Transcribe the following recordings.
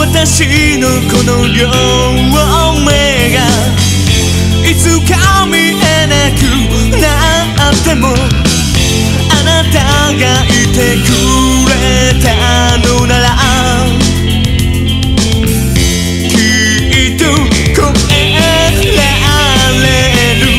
私のこの両目がいつか見えなくなっても、あなたがいてくれたのならきっと超えられる。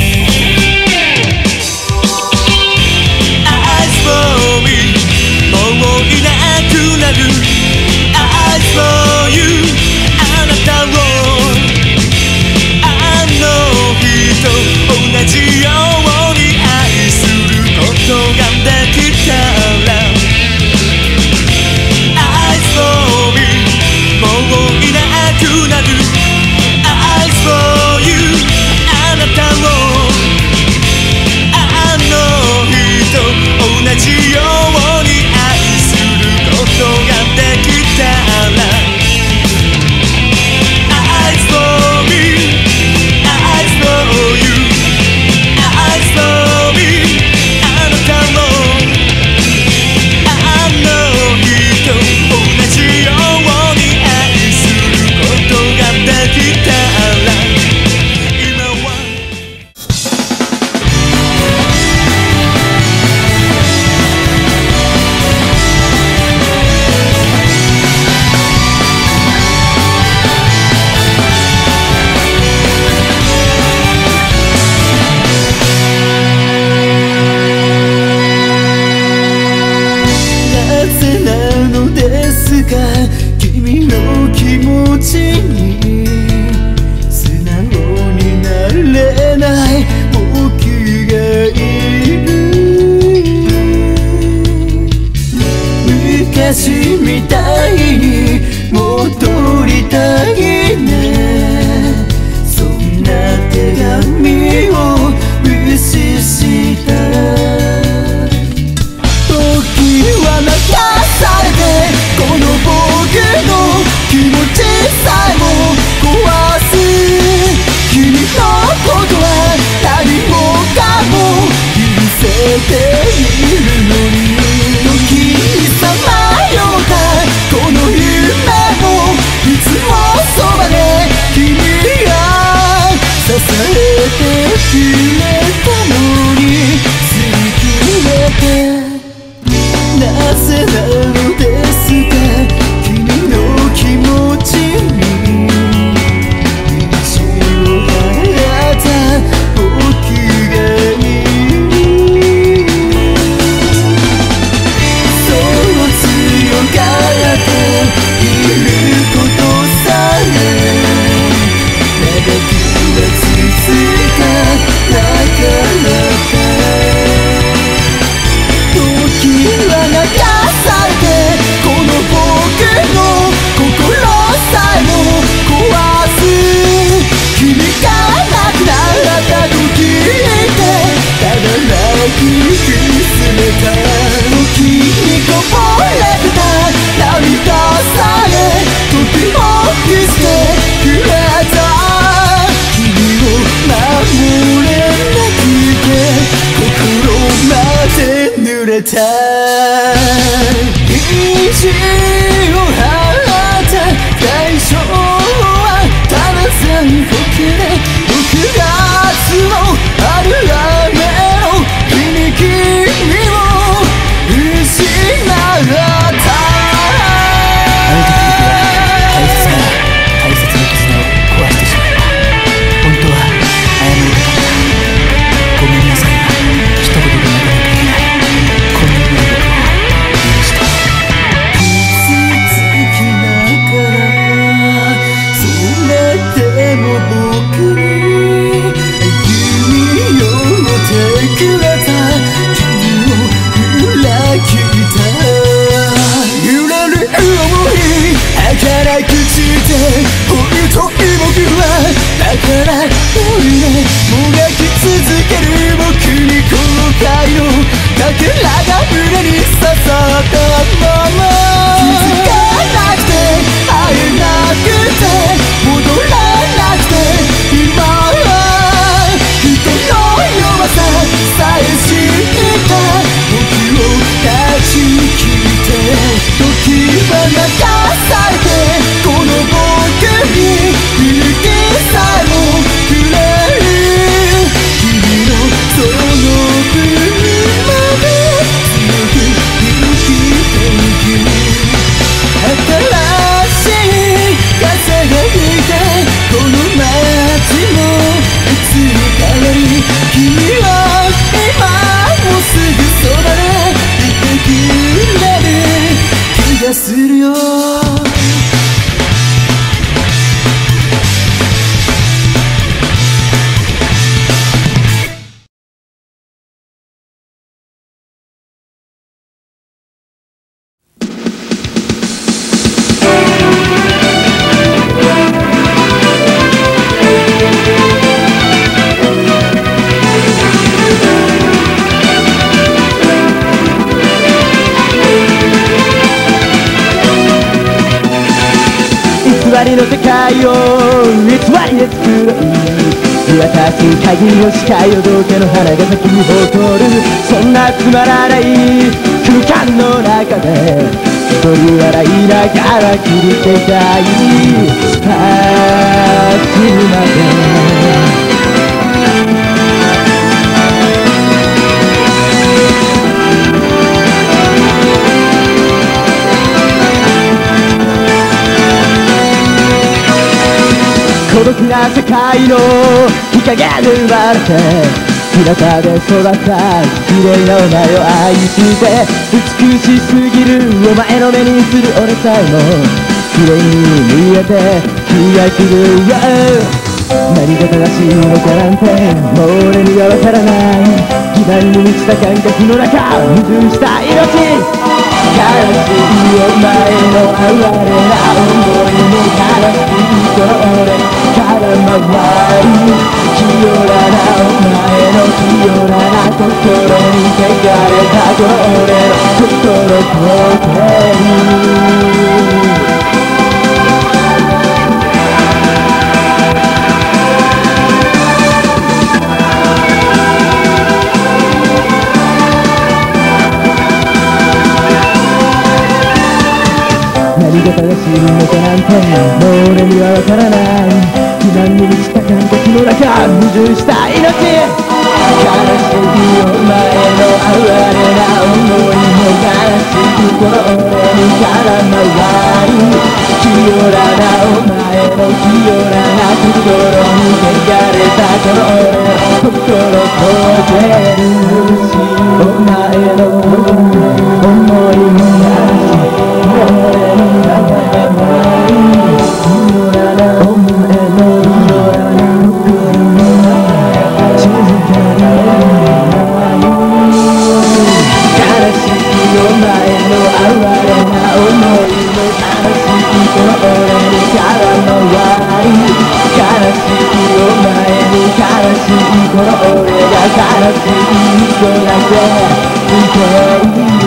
Eyes for me もういなくなる。 Eyes for you あなたをあの日と同じように愛することができたら Eyes for me もういなくなる。 Eyes for you あなたをあの日と同じように愛することができたら Eyes for me Eyes for you Eyes for me あなたもあの日と同じように愛することができたら今はなぜなのですか、君の気持ちに素直になれない僕がいる。昔みたいに戻りたいね。そんな手紙を無視した。時は流されてこの僕の気持ちさえも壊す。君のことは何もかも許せているのに、時にさまよったこの夢もいつもそばで君が支えてくれたのに吸い切れて。なぜなのですか、君の気持ちに道を払った僕がいる。そう強がっていることさえ長くは続かなかった。時は流されてこの僕の心さえも壊す。君がなくなった時ってただ泣き見つめた。時にこぼれてた涙さえとても見せてくれた。君を守れなくて心まで濡れた。意地を払った代償はただ残酷で、6月のある雨の日に君を失った。 あの時僕は大切な絆を壊してしまい、本当は謝りたかった。ごめんなさいが一言でなかなかできない。こんな風に僕を許して。 傷つきながらそれでも僕に歩み寄っするよ。 偽りの世界を偽りで作ろう。見渡す限りの視界を道化の花が咲き誇る。そんなつまらない空間の中で一人笑いながら切りてたい。明日まで孤独な世界の日陰で生まれて日向で育った綺麗なお前を愛して美しすぎるお前の目にする俺さえも綺麗に見えて気が狂うよ。何が正しいのかなんてもう俺にはわからない。疑問に満ちた感覚の中矛盾した命。悲しいお前の哀れな思いも悲しいこの俺から回る清らなお前の清らな心に汚れたこの俺の心溶ける。何が正しいのかなんてもう俺にはわからない。悲願に満ちた感覚の中矛盾した命。悲しいお前の哀れな思いも悲しいこの俺にから回る清らなお前の清らな心に汚れたこの俺の心溶けるしお前の思いも悲しいこの俺が悲しい人だけ見ている